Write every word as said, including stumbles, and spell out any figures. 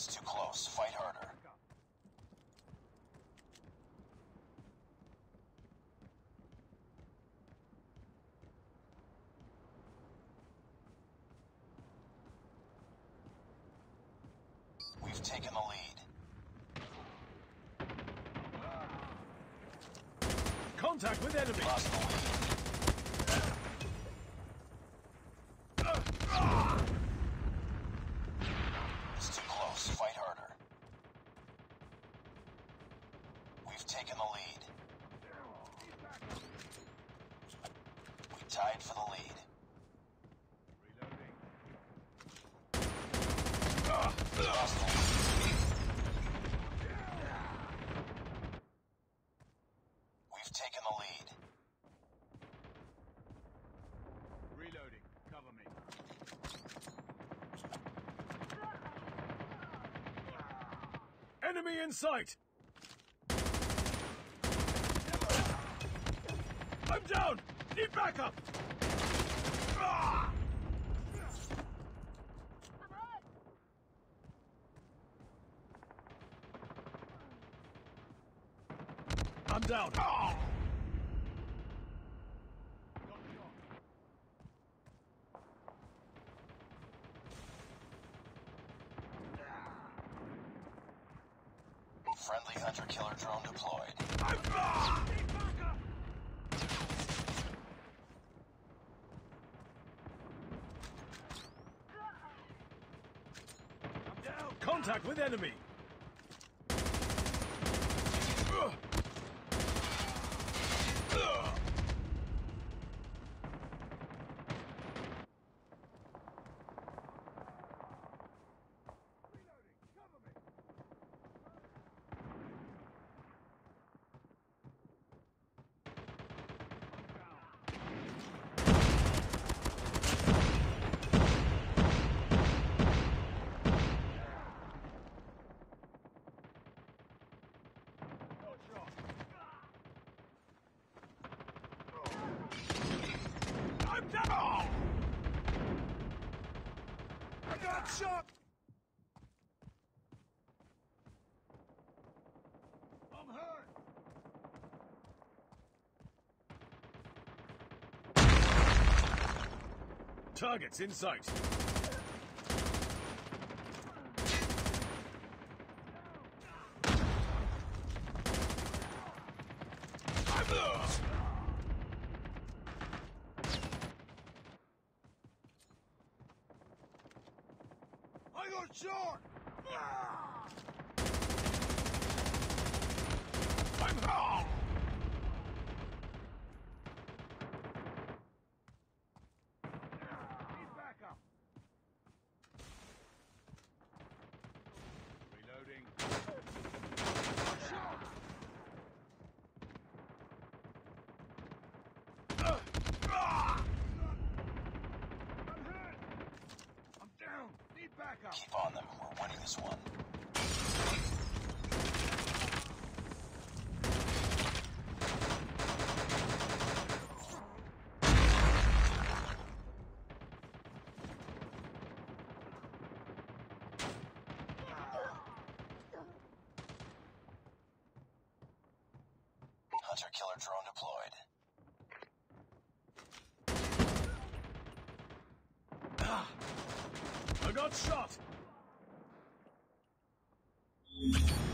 too close. Fight harder. We've taken the lead. Contact with enemy! Lost the lead. It's too close. Fight harder. We've taken the lead. We tied for the lead. Lost the lead. We've taken the lead. Reloading. Cover me. Enemy in sight! I'm down! Need backup! Ah! I'm down! Ah! Friendly hunter-killer drone deployed. I'm ah! I'm down! Contact with enemy! Ugh. Ugh. I'm down! I got shot! I'm hurt! Targets in sight. I'm uh. I got shot! Ah! I'm home! Need backup! Reloading. Shot! Uh, ah! I'm hurt! I'm down! Need backup! Keep on them. We're winning this one. Hunter-killer drone deployed. Ah! I got shot!